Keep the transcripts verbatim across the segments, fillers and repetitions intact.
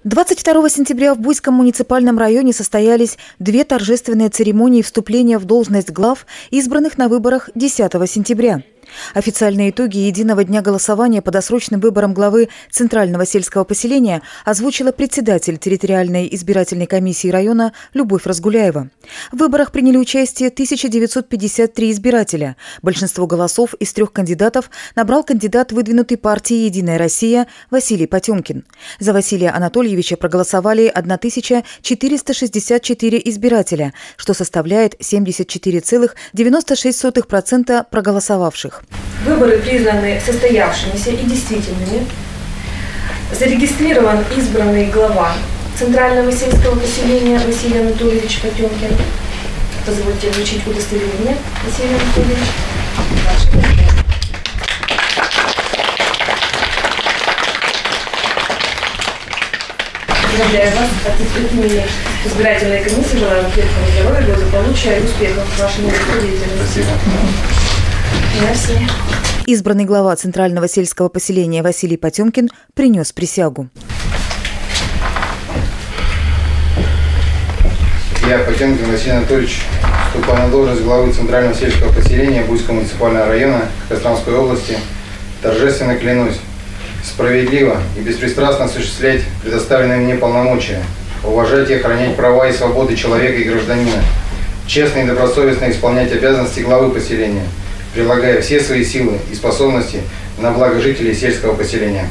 двадцать второго сентября в Буйском муниципальном районе состоялись две торжественные церемонии вступления в должность глав, избранных на выборах десятого сентября. Официальные итоги единого дня голосования по досрочным выборам главы Центрального сельского поселения озвучила председатель территориальной избирательной комиссии района Любовь Разгуляева. В выборах приняли участие тысяча девятьсот пятьдесят три избирателя. Большинство голосов из трех кандидатов набрал кандидат выдвинутой партии «Единая Россия» Василий Потемкин. За Василия Анатольевича проголосовали тысяча четыреста шестьдесят четыре избирателя, что составляет семьдесят четыре целых девяносто шесть сотых процента проголосовавших. Выборы признаны состоявшимися и действительными. Зарегистрирован избранный глава Центрального сельского поселения Василий Анатольевич Потемкин. Позвольте вручить удостоверение, Василий Анатольевич. Поздравляю вас от имени избирательной комиссии. Желаю вам крепкого здоровья, благополучия и успехов в вашей деятельности. Спасибо. Избранный глава Центрального сельского поселения Василий Потемкин принес присягу. Я, Потемкин Василий Анатольевич, вступаю на должность главы Центрального сельского поселения Буйского муниципального района Костромской области, торжественно клянусь справедливо и беспристрастно осуществлять предоставленные мне полномочия, уважать и охранять права и свободы человека и гражданина, честно и добросовестно исполнять обязанности главы поселения, прилагая все свои силы и способности на благо жителей сельского поселения.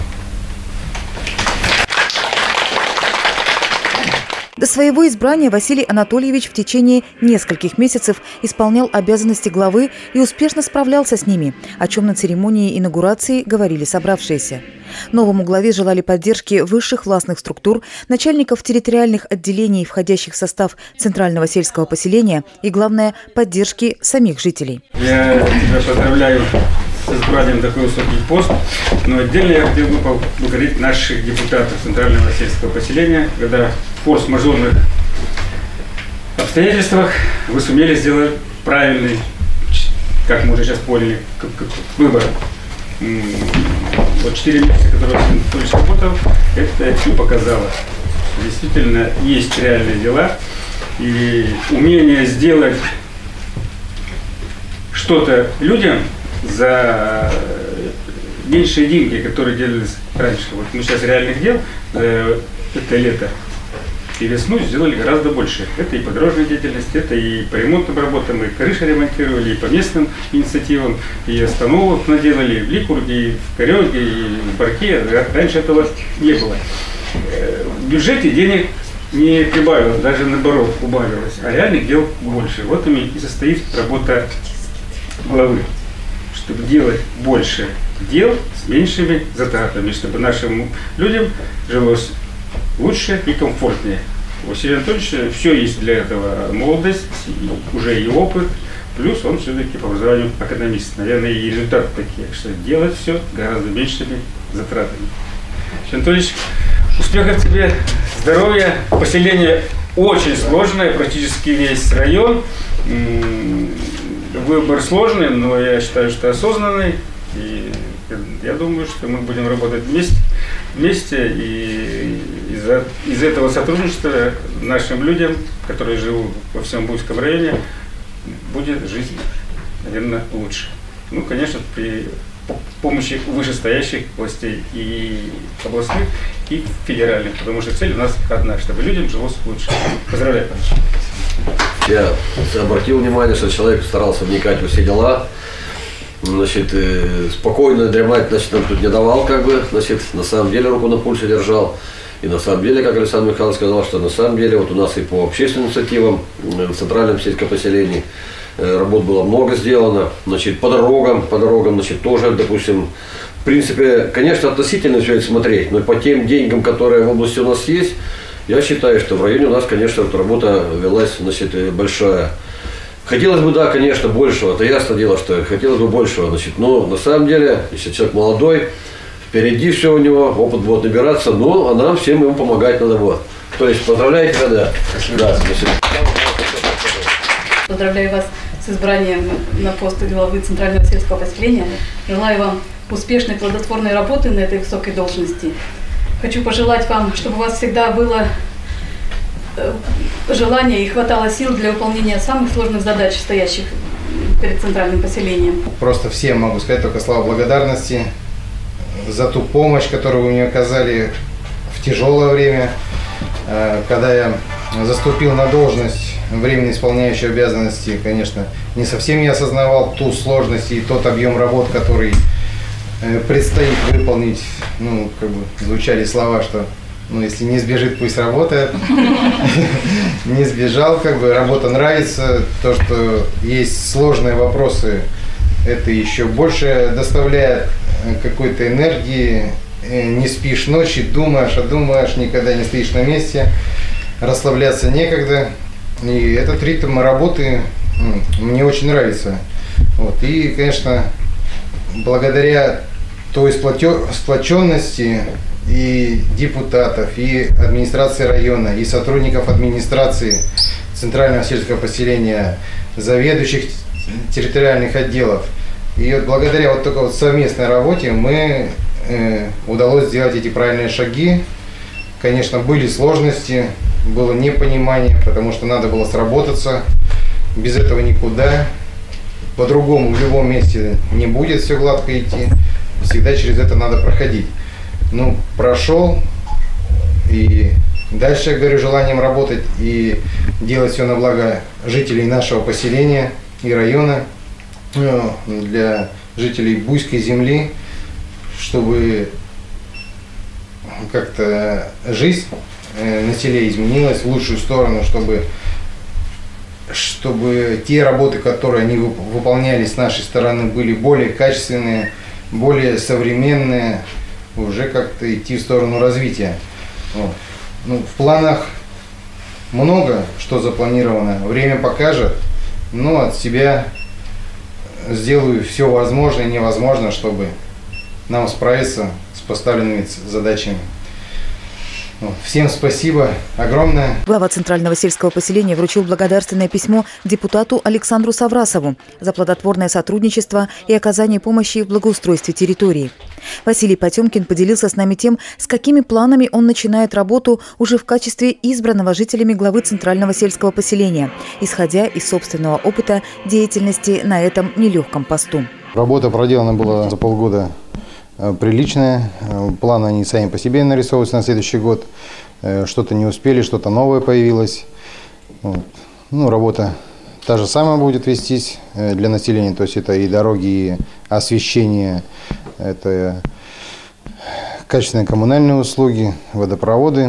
До своего избрания Василий Анатольевич в течение нескольких месяцев исполнял обязанности главы и успешно справлялся с ними, о чем на церемонии инаугурации говорили собравшиеся. Новому главе желали поддержки высших властных структур, начальников территориальных отделений, входящих в состав Центрального сельского поселения, и, главное, поддержки самих жителей. Я тебя поздравляю с избранием такой высокий пост, но отдельно я хотел бы поблагодарить наших депутатов Центрального сельского поселения, когда в форс-мажорных обстоятельствах вы сумели сделать правильный, как мы уже сейчас поняли, выбор. Вот четыре месяца, которые Анатольевич работал, это все показало. Действительно, есть реальные дела. И умение сделать что-то людям за меньшие деньги, которые делались раньше. Вот мы сейчас реальных дел, это лето и весну сделали гораздо больше. Это и по дорожной деятельности, это и по ремонтным работам, и крыши ремонтировали, и по местным инициативам, и остановок наделали, и в Ликурге, и в Кореге, и в Барке. Раньше этого не было. В бюджете денег не прибавилось, даже наоборот убавилось, а реальных дел больше. Вот ими и состоит работа главы, чтобы делать больше дел с меньшими затратами, чтобы нашим людям жилось лучше и комфортнее. У Василия Анатольевича все есть для этого: молодость, уже и опыт, плюс он все-таки по образованию экономист. Наверное, и результаты такие, что делать все гораздо меньшими затратами. Василий Анатольевич, успехов тебе, здоровья. Поселение очень сложное, практически весь район. Выбор сложный, но я считаю, что осознанный. И я думаю, что мы будем работать вместе, вместе и из-за из этого сотрудничества нашим людям, которые живут во всем Буйском районе, будет жизнь, наверное, лучше. Ну, конечно, при помощи вышестоящих властей и областных, и федеральных, потому что цель у нас одна, чтобы людям жилось лучше. Поздравляю, пан. Я обратил внимание, что человек старался вникать во все дела. Значит, спокойно дремать, значит, нам тут не давал, как бы, значит, на самом деле руку на пульсе держал. И на самом деле, как Александр Михайлович сказал, что на самом деле вот у нас и по общественным инициативам в Центральном сельском поселении работ было много сделано. Значит, по дорогам, по дорогам, значит, тоже, допустим, в принципе, конечно, относительно все это смотреть, но по тем деньгам, которые в области у нас есть, я считаю, что в районе у нас, конечно, эта работа велась, значит, большая. Хотелось бы, да, конечно, большего, это ясно дело, что хотелось бы большего, значит, но на самом деле, если человек молодой, впереди все у него, опыт будет набираться, но а нам всем ему помогать надо вот. То есть поздравляю тебя, да. Да, поздравляю вас с избранием на пост главы Центрального сельского поселения. Желаю вам успешной, плодотворной работы на этой высокой должности. хочу пожелать вам, чтобы у вас всегда было желание и хватало сил для выполнения самых сложных задач, стоящих перед центральным поселением. Просто всем могу сказать только слова благодарности за ту помощь, которую вы мне оказали в тяжелое время, когда я заступил на должность временно исполняющей обязанности. Конечно, не совсем я осознавал ту сложность и тот объем работ, который предстоит выполнить. Ну, как бы звучали слова, что ну, если не сбежит, пусть работает. Не сбежал, как бы работа нравится. То, что есть сложные вопросы, это еще больше доставляет какой-то энергии. Не спишь ночи, думаешь, а думаешь, никогда не стоишь на месте. Расслабляться некогда. И этот ритм работы мне очень нравится. Вот. И, конечно, благодаря той сплоченности и депутатов, и администрации района, и сотрудников администрации центрального сельского поселения, заведующих территориальных отделов. И вот благодаря вот такой вот совместной работе мы э, удалось сделать эти правильные шаги. Конечно, были сложности, было непонимание, потому что надо было сработаться. Без этого никуда. По-другому в любом месте не будет все гладко идти. Всегда через это надо проходить. Ну, прошел, и дальше, я говорю, желанием работать и делать все на благо жителей нашего поселения и района, ну, для жителей Буйской земли, чтобы как-то жизнь на селе изменилась в лучшую сторону, чтобы, чтобы те работы, которые они выполняли с нашей стороны, были более качественные, более современные, уже как-то идти в сторону развития. Вот. Ну, в планах много что запланировано, время покажет, но от себя сделаю все возможное и невозможное, чтобы нам справиться с поставленными задачами. Всем спасибо огромное. Глава Центрального сельского поселения вручил благодарственное письмо депутату Александру Саврасову за плодотворное сотрудничество и оказание помощи в благоустройстве территории. Василий Потемкин поделился с нами тем, с какими планами он начинает работу уже в качестве избранного жителями главы Центрального сельского поселения, исходя из собственного опыта деятельности на этом нелегком посту. Работа проделана была за полгода приличная. Планы они сами по себе нарисовываются на следующий год. Что-то не успели, что-то новое появилось. Вот. Ну, работа та же самая будет вестись для населения. То есть это и дороги, и освещение, это качественные коммунальные услуги, водопроводы,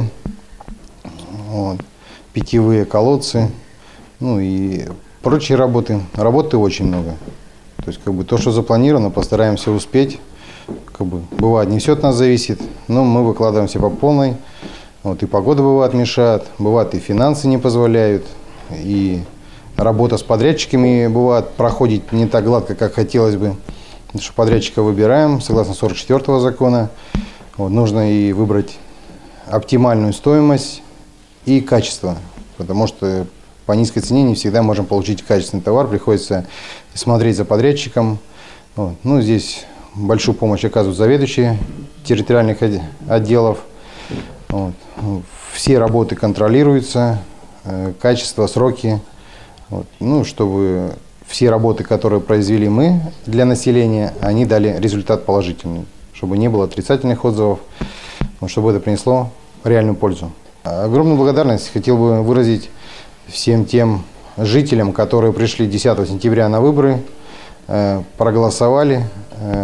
вот, питьевые колодцы, ну и прочие работы. Работы очень много. То есть как бы то, что запланировано, постараемся успеть. Как бы, бывает, не все от нас зависит, но мы выкладываемся по полной. Вот, и погода бывает мешает, бывает и финансы не позволяют, и работа с подрядчиками бывает проходит не так гладко, как хотелось бы. Потому что подрядчика выбираем согласно сорок четвёртого закона. Вот, нужно и выбрать оптимальную стоимость и качество, потому что по низкой цене не всегда можем получить качественный товар, приходится смотреть за подрядчиком. Вот, ну, здесь большую помощь оказывают заведующие территориальных отделов. Вот. Все работы контролируются, качество, сроки. Вот. Ну, чтобы все работы, которые произвели мы для населения, они дали результат положительный. Чтобы не было отрицательных отзывов, чтобы это принесло реальную пользу. Огромную благодарность хотел бы выразить всем тем жителям, которые пришли десятого сентября на выборы, проголосовали,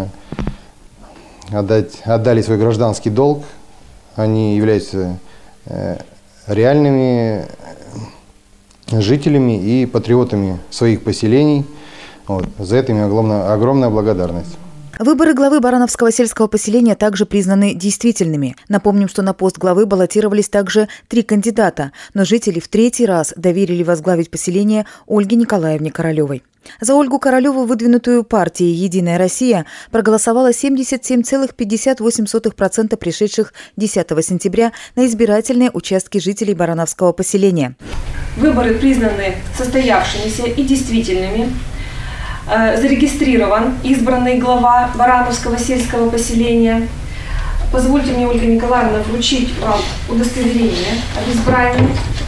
отдать, отдали свой гражданский долг. Они являются реальными жителями и патриотами своих поселений. Вот. За это им огромная, огромная благодарность. Выборы главы Барановского сельского поселения также признаны действительными. Напомним, что на пост главы баллотировались также три кандидата, но жители в третий раз доверили возглавить поселение Ольге Николаевне Королевой. За Ольгу Королеву, выдвинутую партией «Единая Россия», проголосовало семьдесят семь целых пятьдесят восемь сотых процента пришедших десятого сентября на избирательные участки жителей Барановского поселения. Выборы признаны состоявшимися и действительными. Зарегистрирован избранный глава Барановского сельского поселения. Позвольте мне, Ольга Николаевна, вручить вам удостоверение об избрании.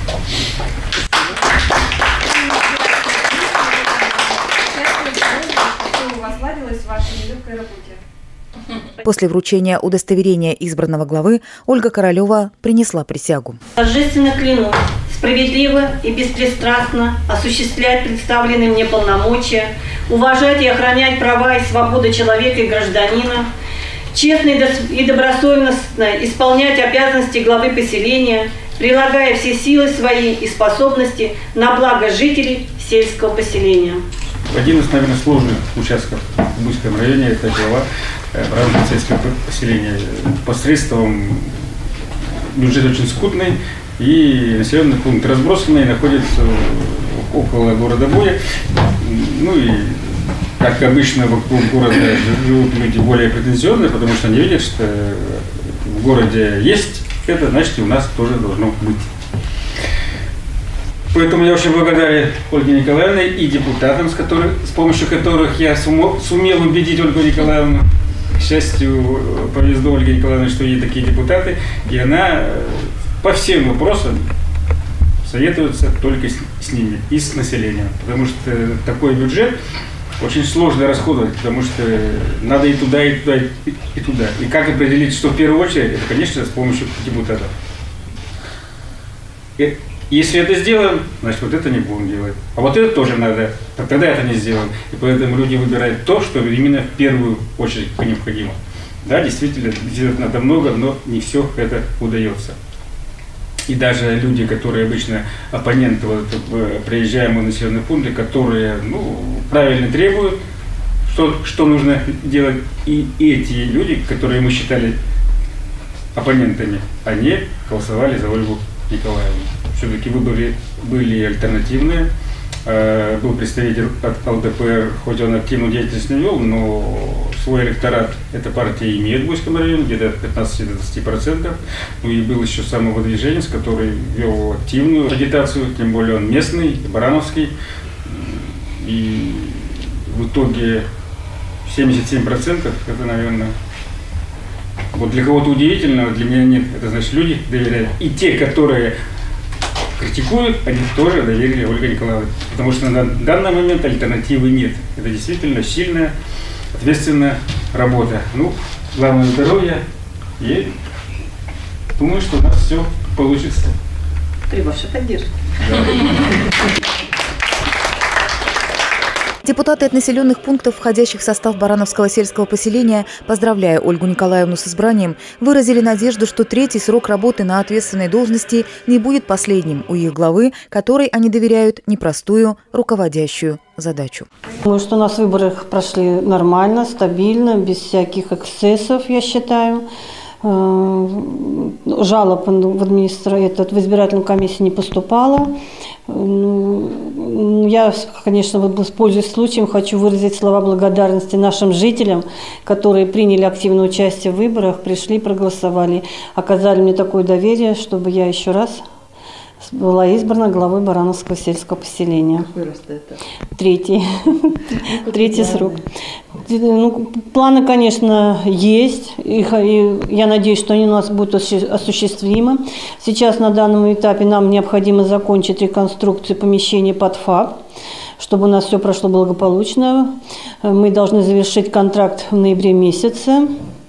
Чтобы у вас ладилось в вашей нелегкой работе. После вручения удостоверения избранного главы Ольга Королева принесла присягу. Торжественно клянусь справедливо и беспристрастно осуществлять представленные мне полномочия, уважать и охранять права и свободы человека и гражданина, честно и добросовестно исполнять обязанности главы поселения, прилагая все силы свои и способности на благо жителей сельского поселения. Один из, наверное, сложных участков в Буйском районе – это глава Барановского сельского поселения. Посредством бюджет очень скудный, и населенный пункт разбросанный, находится около города Буя. Ну и, как обычно, вокруг города живут люди более претензионные, потому что они видят, что в городе есть это, значит, и у нас тоже должно быть. Поэтому я очень благодарен Ольге Николаевне и депутатам, с, которых, с помощью которых я сумо, сумел убедить Ольгу Николаевну. К счастью, повезло Ольге Николаевне, что есть такие депутаты, и она по всем вопросам советуется только с, с ними и с населением. Потому что такой бюджет очень сложно расходовать, потому что надо и туда, и туда, и, и туда. И как определить, что в первую очередь, это, конечно, с помощью депутатов. И, если это сделаем, значит, вот это не будем делать. А вот это тоже надо, тогда это не сделаем. И поэтому люди выбирают то, что именно в первую очередь необходимо. Да, действительно, сделать надо много, но не все это удается. И даже люди, которые обычно оппоненты вот, приезжаемые населенные пункты, которые ну, правильно требуют, что, что нужно делать, и эти люди, которые мы считали оппонентами, они голосовали за Ольгу Николаевну. Все-таки выборы были альтернативные. Был представитель от ЛДПР, хоть он активную деятельность не вел, но свой электорат эта партия имеет в Буйском районе, где-то пятнадцать-двадцать процентов. Ну и был еще самовыдвиженец, который вел активную агитацию, тем более он местный, барановский. И в итоге семьдесят семь процентов, это, наверное, вот для кого-то удивительно, для меня нет. Это значит, люди доверяют. И те, которые критикуют, они тоже доверили Ольге Николаевне. Потому что на данный момент альтернативы нет. Это действительно сильная, ответственная работа. Ну, главное здоровье. И думаю, что у нас все получится. При вашей поддержке. Да. Депутаты от населенных пунктов, входящих в состав Барановского сельского поселения, поздравляя Ольгу Николаевну с избранием, выразили надежду, что третий срок работы на ответственной должности не будет последним у их главы, которой они доверяют непростую руководящую задачу. Думаю, что у нас выборы прошли нормально, стабильно, без всяких эксцессов, я считаю. Жалоб в администрацию, этот, в избирательную комиссию не поступало. Я, конечно, вот, пользуясь случаем, хочу выразить слова благодарности нашим жителям, которые приняли активное участие в выборах, пришли, проголосовали, оказали мне такое доверие, чтобы я еще раз была избрана главой Барановского сельского поселения. Какой раз это? Третий. Третий срок. Ну, планы, конечно, есть. И я надеюсь, что они у нас будут осуществимы. Сейчас на данном этапе нам необходимо закончить реконструкцию помещения под ФАП, чтобы у нас все прошло благополучно. Мы должны завершить контракт в ноябре месяце.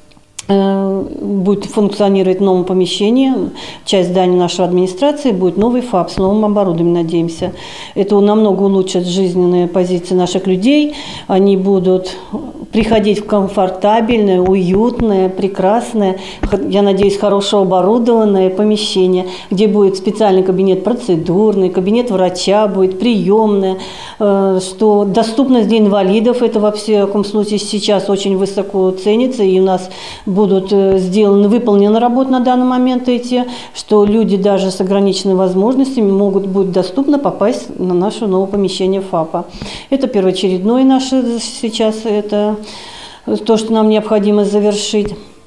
Будет функционировать в новом помещении, часть здания нашей администрации, будет новый ФАП с новым оборудованием, надеемся. Это намного улучшит жизненные позиции наших людей. Они будут приходить в комфортабельное, уютное, прекрасное, я надеюсь, хорошо оборудованное помещение, где будет специальный кабинет процедурный, кабинет врача, будет приемная, что доступность для инвалидов, это во всяком случае сейчас очень высоко ценится, и у нас будут сделаны, выполнены работы на данный момент эти, что люди даже с ограниченными возможностями могут быть доступно попасть на наше новое помещение ФАПа. Это первоочередное наше сейчас, это то, что нам необходимо завершить.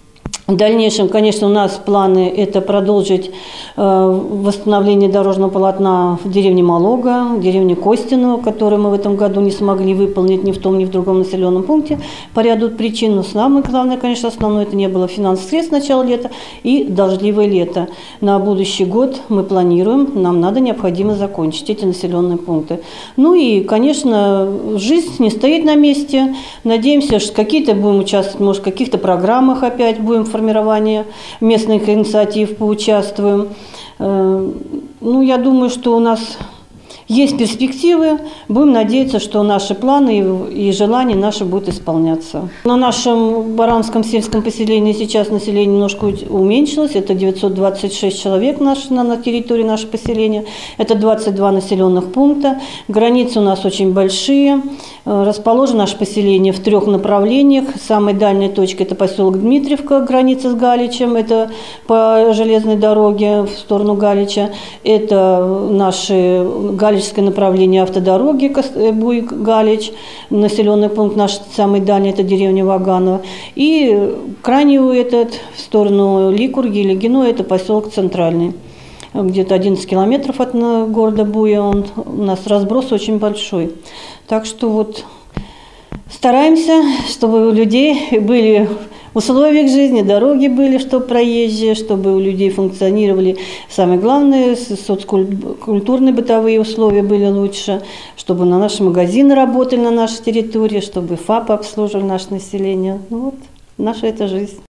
В дальнейшем, конечно, у нас планы – это продолжить э, восстановление дорожного полотна в деревне Малога, в деревне Костино, которое мы в этом году не смогли выполнить ни в том, ни в другом населенном пункте по ряду причин. Но самое главное, конечно, основное – это не было финансовых средств с начала лета и дождливое лето. На будущий год мы планируем, нам надо необходимо закончить эти населенные пункты. Ну и, конечно, жизнь не стоит на месте. Надеемся, что какие-то будем участвовать, может, в каких-то программах опять будем формировать. Формирование местных инициатив поучаствуем. Ну, я думаю, что у нас есть перспективы. Будем надеяться, что наши планы и желания наши будут исполняться. На нашем Баранском сельском поселении сейчас население немножко уменьшилось. Это девятьсот двадцать шесть человек наш, на, на территории нашего поселения. Это двадцать два населенных пункта. Границы у нас очень большие. Расположено наше поселение в трех направлениях. Самая дальняя точка – это поселок Дмитриевка, граница с Галичем. Это по железной дороге в сторону Галича. Это наши Галичское направление автодороги Буй-Галич. Населенный пункт наш самый дальний – это деревня Ваганово. И крайний этот в сторону Ликурги или Гино – это поселок Центральный. Где-то одиннадцать километров от города Буя. Он, у нас разброс очень большой. Так что вот стараемся, чтобы у людей были условия к жизни, дороги были, чтобы проезжие, чтобы у людей функционировали, самое главное, соцкультурные бытовые условия были лучше, чтобы на наши магазины работали на нашей территории, чтобы ФАПы обслуживали наше население. Ну вот, наша это жизнь.